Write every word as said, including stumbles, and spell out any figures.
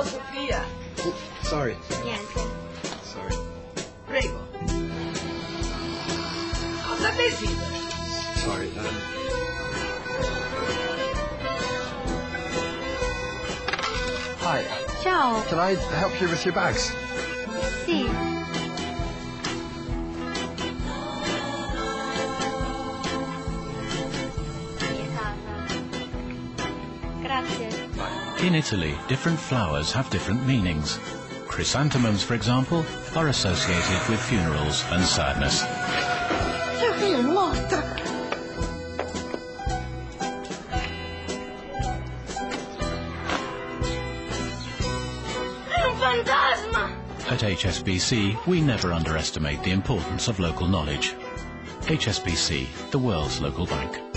Ciao Sofia. Oh, sorry. Niente. Sorry. Prego. Cosa desideri? Sorry. Um... Hi. Ciao. Can I help you with your bags? Sì. Grazie. In Italy, different flowers have different meanings. Chrysanthemums, for example, are associated with funerals and sadness. Sofia è morta. È un fantasma! At H S B C, we never underestimate the importance of local knowledge. H S B C, the world's local bank.